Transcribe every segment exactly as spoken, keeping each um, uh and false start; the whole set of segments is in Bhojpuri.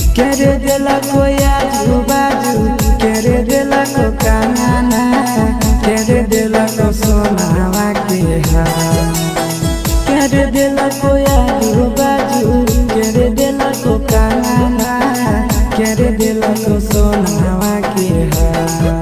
करे दिला को आजू बाजू करे दिला को काना करे दिला को सोनावा के हार करे दिला को आजू बाजू करे दिला को काना करे दिला को सोनावा के हार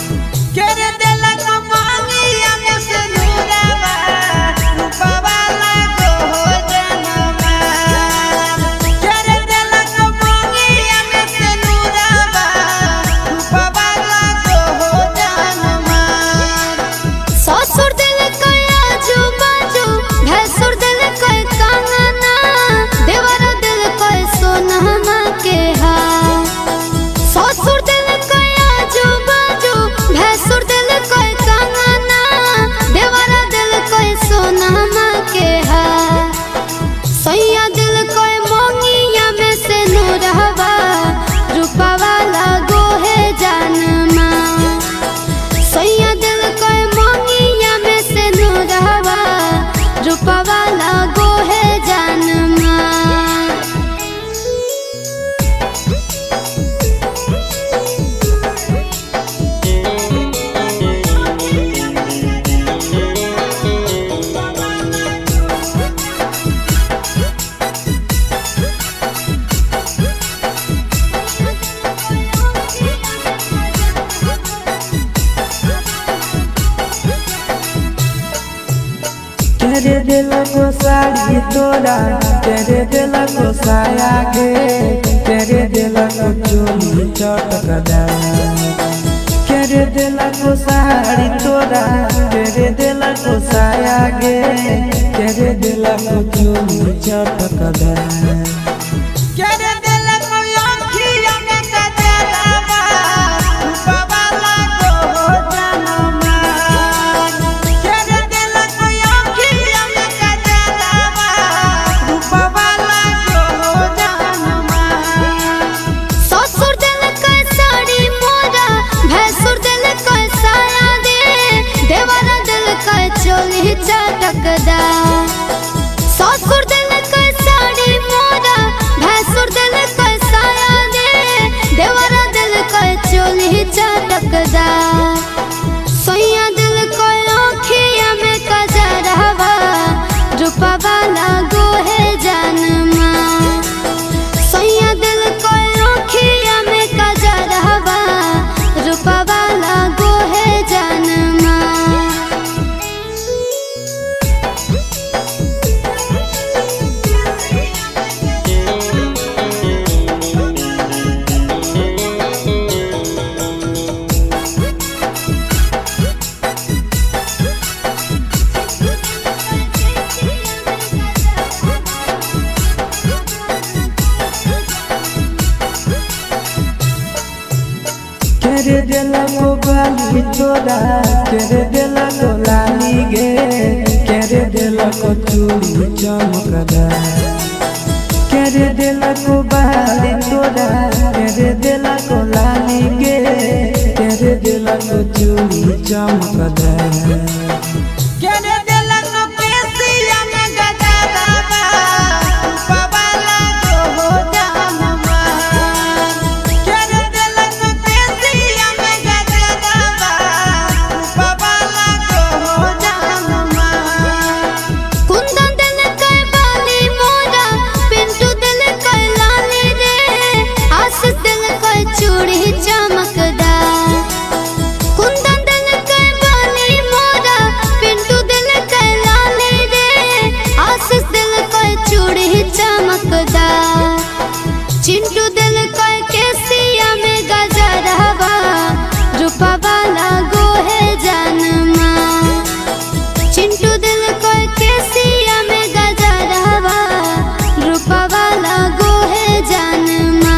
तेरे दिल को साड़ी तोड़ा तेरे दिल को साया गे तेरे दिल को चोली चटकदा तेरे दिल को साड़ी तोड़ा तेरे दिल को साया गे तेरे दिल को चोली चटकदा ससुर दिल का साड़ी मोरा भैंसुर दिल का साया दे देवरा दिल का चोली चटकदा सोया दिल को आँखिया में कजरवा रूपा वाला गोहे जनमा सोया दिल को आँखिया में कजरवा रूपा वाला गोहे जनमा तेरे दिल को बाली तोड़ा तेरे दिल को लाली गे तेरे दिल को चूड़ी चमकदा तेरे दिल को बाली तोड़ा तेरे दिल को लाली गे तेरे दिल को चूड़ी चमकदा चिंटू दिल का केसिया में गजरवा रूपा वाला गोहे जनमा चिंटू दिल का केसिया में गजरवा रूपा वाला गोहे जनमा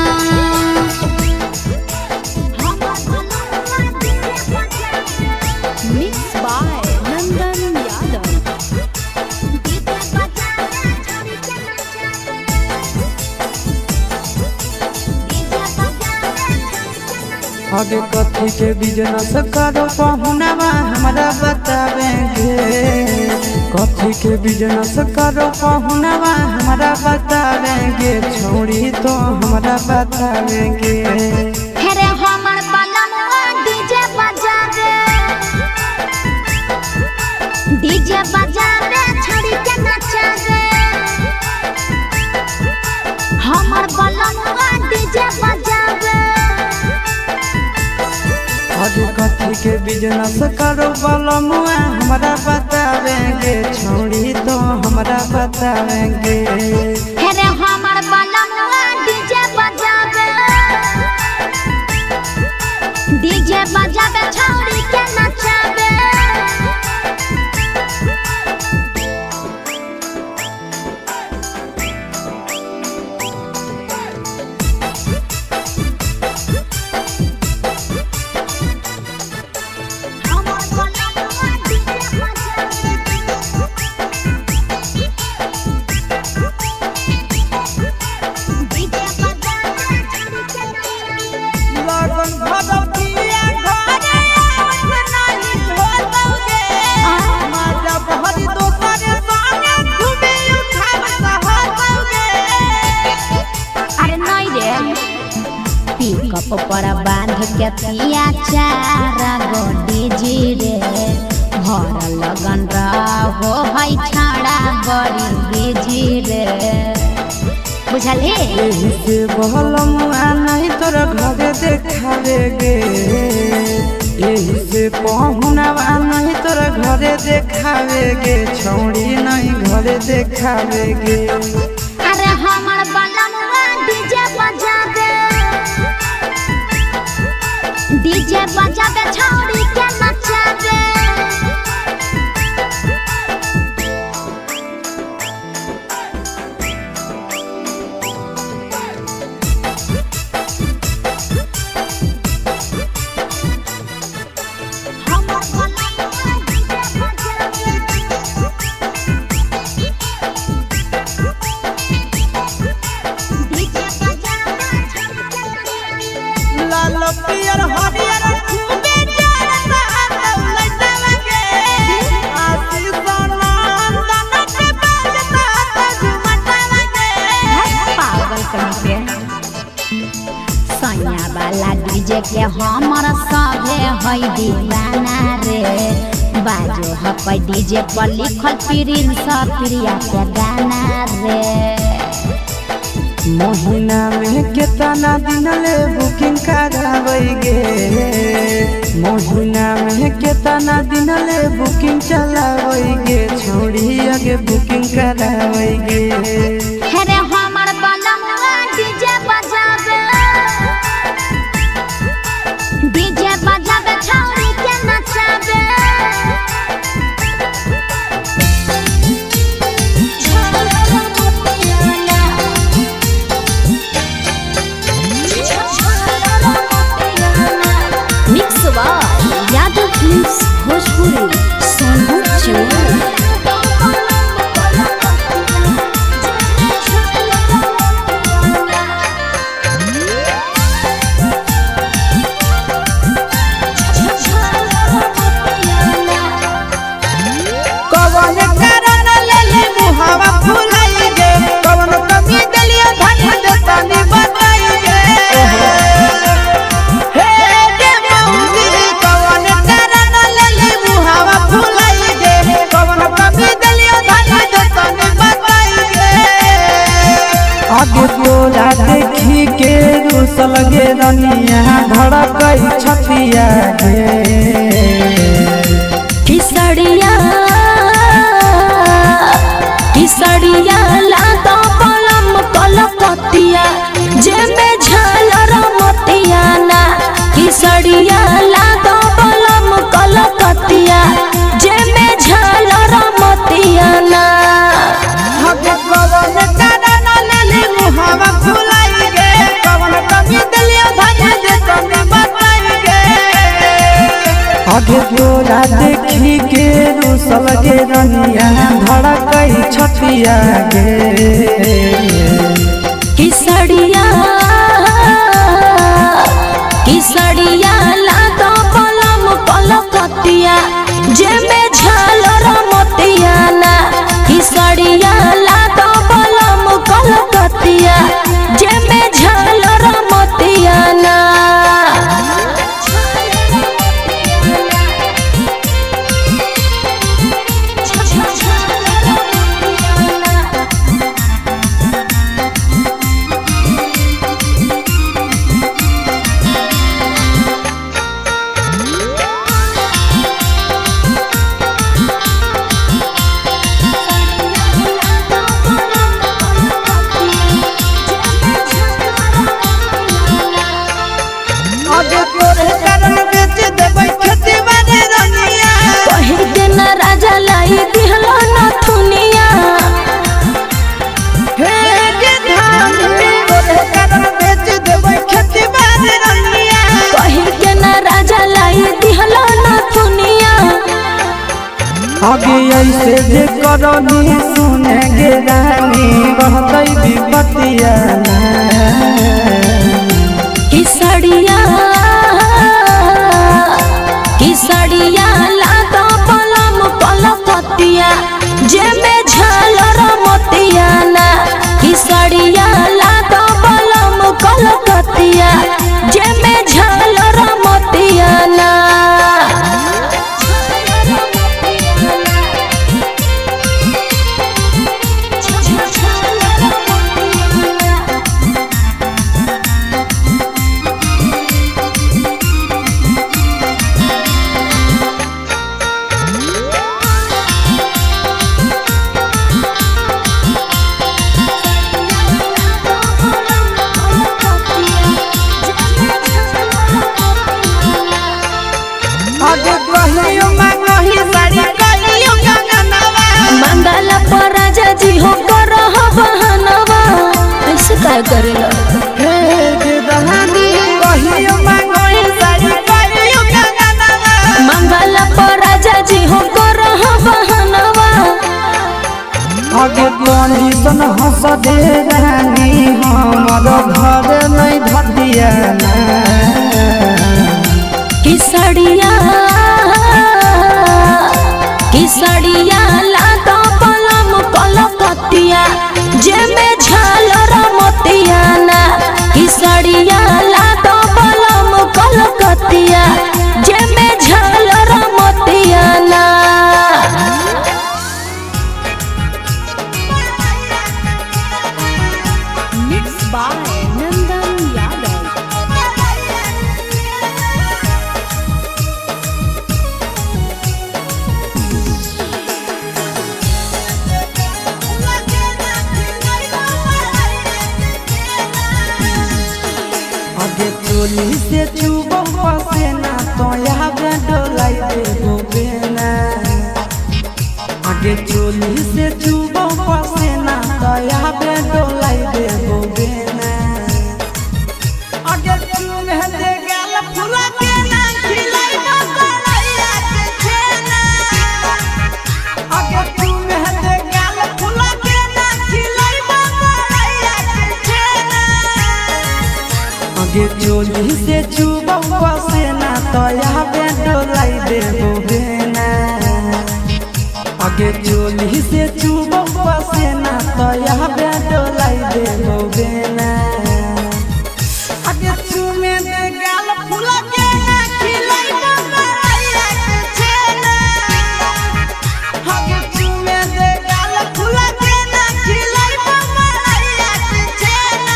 मिक्स बाय नंदन यादव आगे कथी के बिजनेस करो पहुनावा हमरा बतावेंगे कथी के बिजनेस करो पहुनावा हमरा बतावेंगे छोड़ी तो हमरा हमरा बतावेंगे। हेरे हमर बलमुआ डीजे बजावे डीजे बजावे छोड़ी के नचावे। हमर बलमुआ डीजे बजावे। अरे कथी के बिजनेस करो बलमुआ हमरा बतावेंगे। छोड़ी तो हमरा बतावेंगे। हेरे हमर बलमुआ डीजे बजावे डीजे बजावे छोड़ी के नचावे। पिकअप पर बांध के पिया चारा गोडी जी रे भर लगन रहो है छाड़ा बड़ी बेजी रे। बुझले यही से बलमुआ नहीं तोर घरे देखावेगे। यही से पहुनवा नहीं तोर घरे देखावेगे। छौड़ी नहीं घरे देखावेगे। अरे हमर बलमुआ डीजे बजावे डीजे बजावे छोड़ी के नचावे। पियर हरियर खूबे जरता लइता लगे। आसी सोनंदन के बजता झुमता लगे। पागल कहीं के सैया वाला डीजे के हमर सभे है दीवाना रे। बाजो हपै डीजे पर लिखल प्रिंस प्रिया के गाना रे। महीना में कितना दिन ले बुकिंग करावेगे। महीना में कितना दिन ले बुकिंग चलावेगे। छोड़ी आगे बुकिंग करावेगे। हेरे हमर बलमुआ डीजे बजावे डीजे बजावे छोड़ी के नचावे। यादव फिल्म्स भोजपुरी सोनू कवन कारण ले मुहावा फुलाइगे। कवन कमी दलिया धन देतानी बताइगे। हे के मौजी कवन कारण ले मुहावा फुलाइगे। कवन कमी दलिया धन देतानी बताइगे। आगे तोला देखी के रुसल गे रनिया धड़कई छतिया गे। किसड़िया किसड़िया लातो पलम कलकतिया जेमे झालर मोतिया ना। किसड़िया लातो पलम कलकतिया जेमे झालर मोतिया ना। कवन कारण ले मुहावा फुलाइगे। कवन कमी दलिया धन देतानी बताइगे। आगे तोरा देखी के रुसल गे रनिया धड़कई छतिया गे। किसड़िया किसड़िया लातो पलम कलकतिया जेमे झालर मोतिया ना। किसड़िया लातो पलम कलकतिया जेमे झालर मैसेज करनी सुने गे रानी रहतई विपतिया किसड़िया किसड़िया लातो पलम पलकतिया जे में झालर मोतिया ना किसड़िया लातो पलम पलकतिया जे में झालर मोतिया ना मंगल पर राजा जी हो कर बहनवा ऐसे क्या करेला मंगल पर राजा जी हो कर बहनवा आगे कंडीशन हंस दे रानी हमर घर नहीं धतिया किसड़िया किसड़िया लातो पलम पलकतिया जे में झालर मोतिया ना किसड़िया लातो पलम पलकतिया जे में झालर मोतिया ना मिक्स बाय नंदन यादव आगे चोली से चुबो पसेना तो यहाँ पे डोलाई देबो बेना आगे चोली से चुबो पसेना तो यहाँ पे डोलाई देबो बेना आगे चुमे दे गाल फुला के ना खिलाई बकरैया के छेना आगे चुमे दे गाल फुला के ना खिलाई बकरैया के छेना आगे चोली से चुबो पसेना तो यहाँ पे डोलाई देबो बेना आगे चोली से चुबो पसेना तो यहाँ पे डोलाई देबो बेना आगे चुमे दे गाल फुला के ना खिलाई बकरैया के छेना आगे चुमे दे गाल फुला के ना खिलाई बकरैया के छेना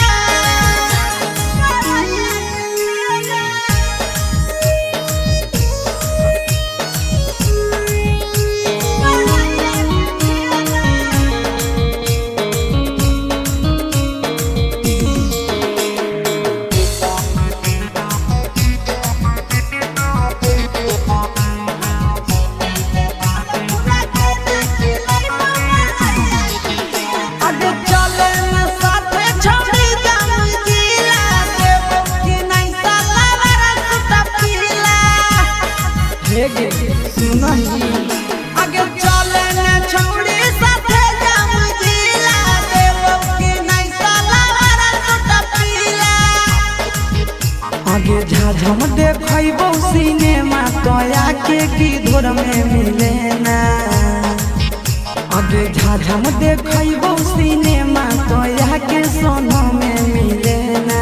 आगे चले में साथे छोड़ी जाम जिला देबो कि नहीं साला रसता पीला हे गे सुनही आगे चले में छोड़ी साथे जाम जिला देबो कि नहीं साला रसता पीला आगे झाझम देखैबो सिनेमा तो आके की धोर में मिले ना आगे झाझम देखैबो सिनेमा तो यहाँ के सोनो में मिले ना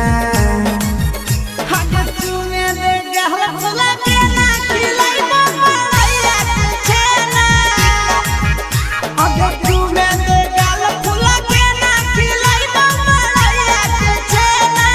आगे चुमे दे गाल फुला के ना खिलाई बकरैया के छेना आगे चुमे दे गाल फुला के ना खिलाई बकरैया के छेना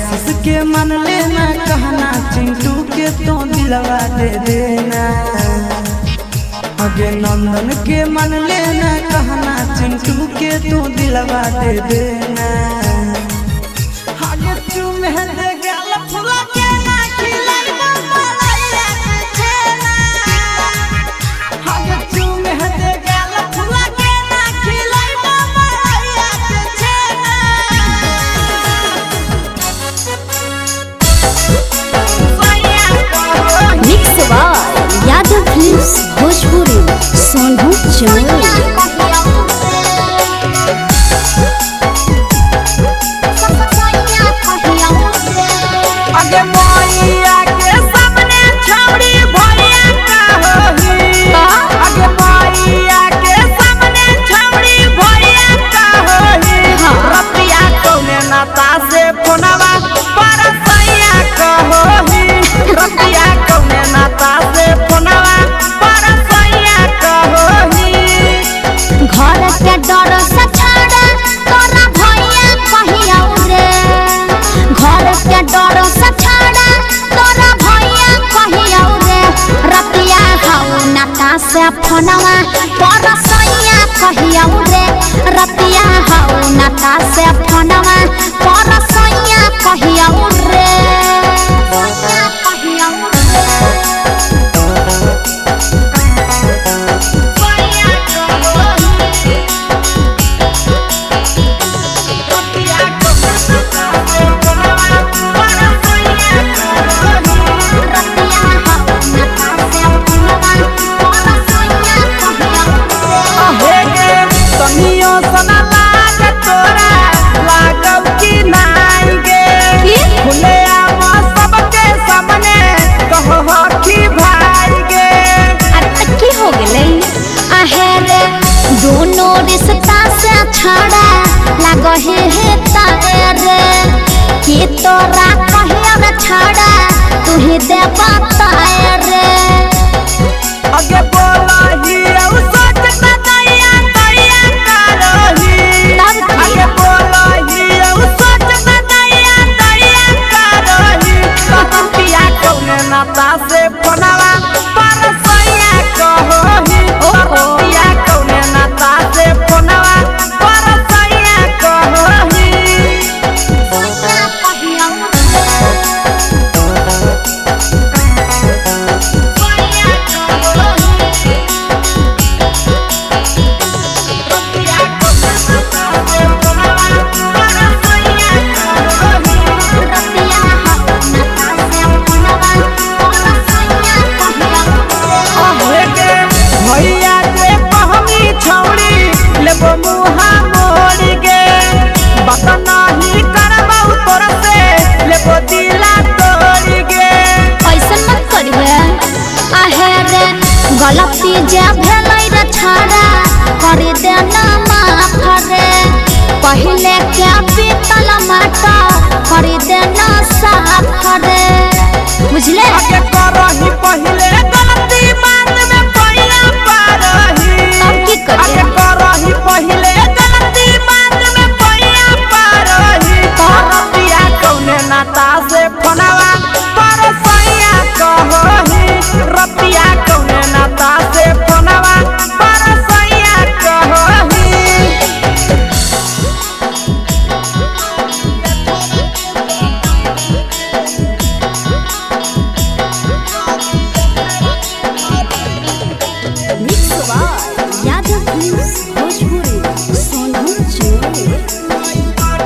आशीष के मन लेना कहना चिंटू के तो दिलवा दे देना आगे नंदन के मन लेना कहना चिंटू के तो दिलवा दे देना आगे चुमे दे गाल फुला के ना खिलाई मलाइया के छेना आगे चुमे दे गाल फुला के ना खिलाई मलाइया के छेना mix by Yadav films Bhojpuri Sonu Chauhan आगे मैया के सामने छौड़ी भैया का होही आगे मैया के सामने छौड़ी भैया का होही रतिया कौने नाता से फोनवा पर सैया का होही रतिया कौने नाता से फोनवा पर सैया का होही घर के डर से छाड़ा तोरा भैया कहिया रे घर के डर से छाड़ा तोरा भैया कहिया रे रतिया हाउ नाता से फोनवा पर सैया कहिया रे रतिया हाउ नाता से फोनवा पर सैया कहिया रे सैया कहिया दोनों रिश्ता से छाड़ा लग हे तारे कि तोरा कहिया छाड़ा तू ही दे बताए आगे बोला ही औ सोचता दैया दैया करही आगे बोला ही औ सोचता दैया दैया करही कहिया कौने नाता से फोनवा पर सैया कहोही कहिया कौने नाता से फोनवा पर सैया कहोही भैया जे पहमी छौड़ी लेबो मुहा मोड़ गे बात नहीं करबौ तोरा से लेबो दिला तोड़ गे ऐसा मत करिए आहे रे गलती जे भेलै रे छाड़ा कर देना माफ रे पहले के पीतल माटा कर देना साफ रे बुझले आगे करही पहले गलती बाद में पहिला पारही तब की करिए आगे करही पहले गलती बाद में पहिला पारही रतिया कौने नाता से फोनवा पर सैया कहोही रतिया कौने नाता से फोनवा पर सैया कहोही mix by Yadav films Bhojpuri Sonu Chauhan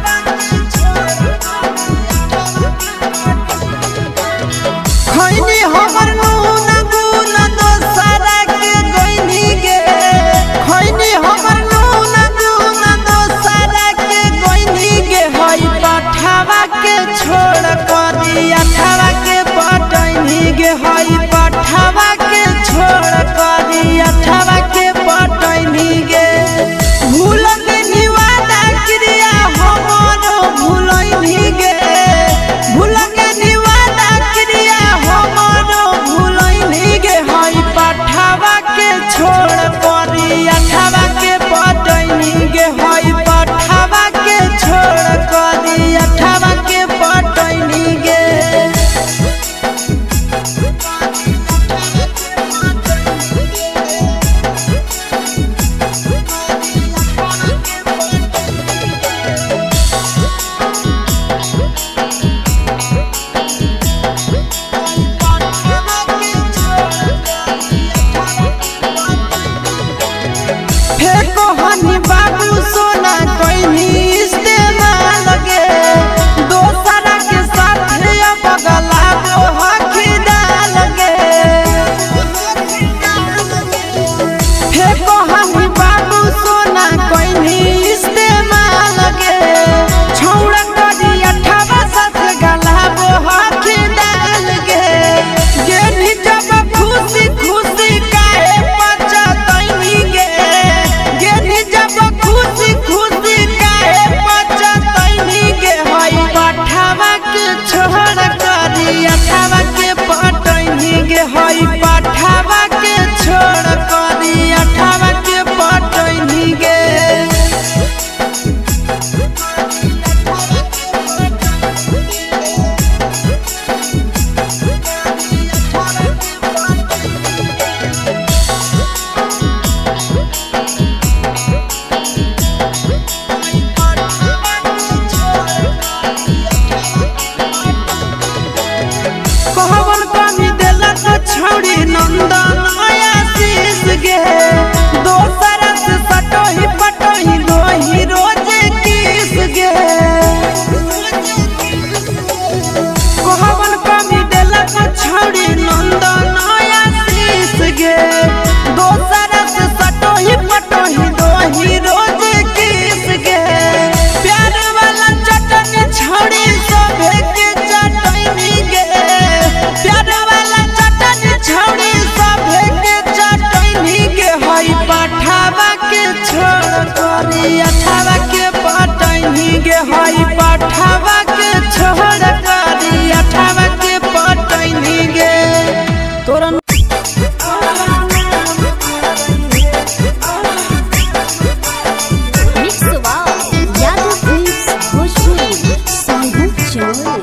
खैनी हमर नून गुन दोसरा के गइनी गे खैनी हमर नून गुन दोसरा के गइनी गे हई पठावा के छोड़ करी अठावा के पटैनी गे हई पठावा के छोड़ करी अठावा के पटैनी गे भूल के निवादा क्रिया हमरो भूलैनी गे भूल के निवादा क्रिया हमरो भूलैनी गे हई पठावा के छोड़ करी अठावा के पटैनी गे हई पठावा के छोड़ करी अठावा के पट कहनी बाबू सोना कोई इस्तेमाल गे दोसरा के साथ बगला वो हकी डाल गे हे कहनी बाबू सोना कोई इस्तेमाल गे छौड़ा करी अठावा साथ गला वो हकी डाल गे गेनी जब खुशी खुशी काहे पचतैनी गे गेनी जब खुशी खुशी काहे पचतैनी गे हई पठावा के छोड़ करी अठावा के पटैनी गे हई पठावा के छोड़ करी अठावा के पटैनी गे कहवन कमी देलक छौड़ी नंदन आशीष गे दोसरा से सटोही पटोही दोही रोज किस गे कहवन कमी देलक छौड़ी नंदन आशीष गे दोसरा से सटोही पटोही दोही रोज किस गे प्यार वाला चटनी छौड़ी सभे के चटनी गे प्यार वाला चटनी छौड़ी सभे के चटनी गे हई पठावा के छोड़ करी अठावा के पटनी गे हई पठावा के छोड़ करी अठावा के पटनी गे तोरा मिक्स वाव यादव फिल्म्स भोजपुरी संगीत चोरी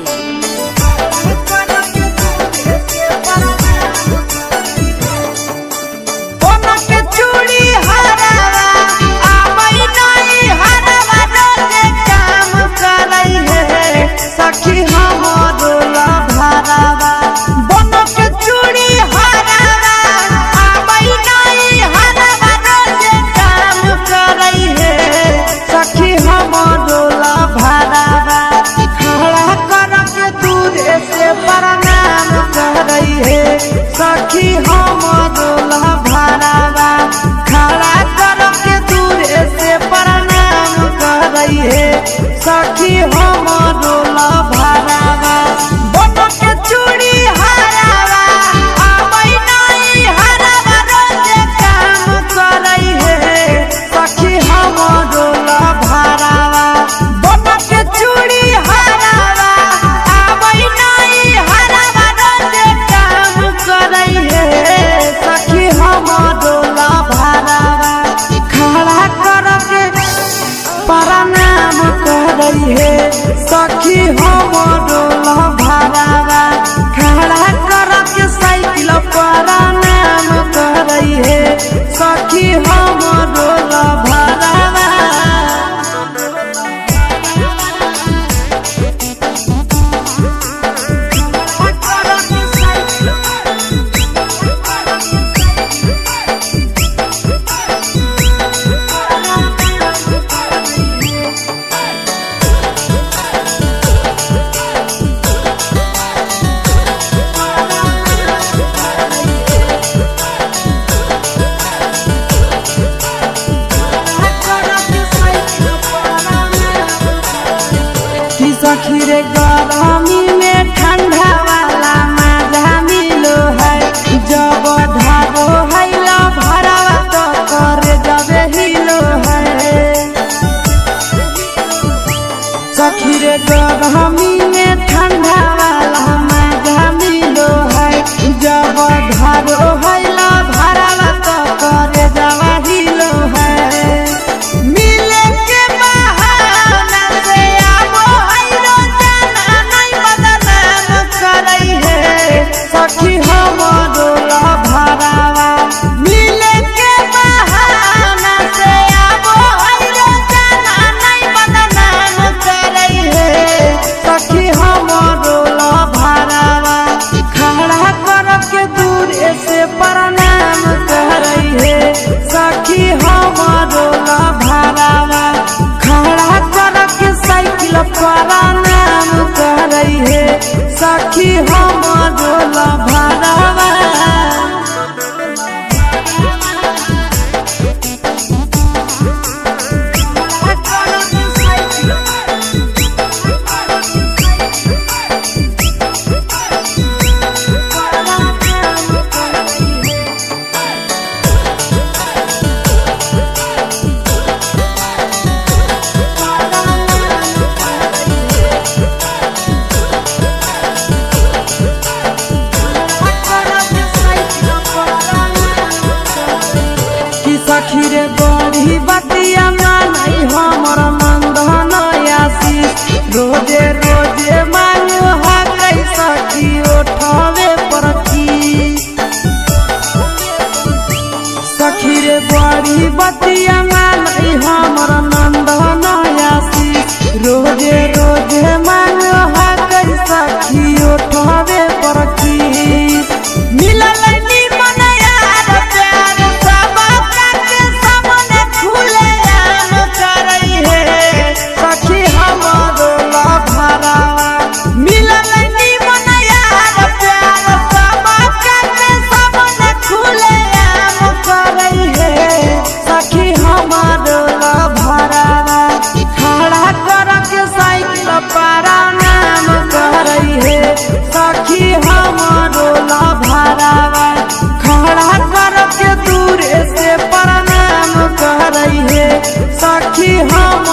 ओना के चूड़ी हरावा आबै नहीं हरावा रोजे काम करई है सखी हमरो लभरावा ओना के चूड़ी हरावा आबै नहीं हरावा रोजे काम करई है सखी हमरो लभरावा खड़ा कर के दूरे से प्रणाम करई है सखी हमरो लभरावा खड़ा कर के दूरे से प्रणाम करई है सखी हमरो लभरावा बोनो के चूड़ी हरावा आबै नहीं हरावा रोजे काम करई है सखी हमरो लभरावा बोनो के चूड़ी हरावा आबै नहीं हरावा रोजे काम करई है सखी हमरो लभरावा खड़ा कर के प्रणाम करई है सखी हमरो लभरावा खड़ा कर के साइकिल प्रणाम करई है सखी हमरो लभरावा कि सखी रे गरमी में ठंडा वाला मजा मिलो है जब धारो है लभरावा तो करे जबे हिलो है सखी रे गरमी में ठंडा वाला मजा मिलो है जब धारो है लभरावा तो करे जबे हिलो है मिले के बहाना से आबो है रोजाना सखी हम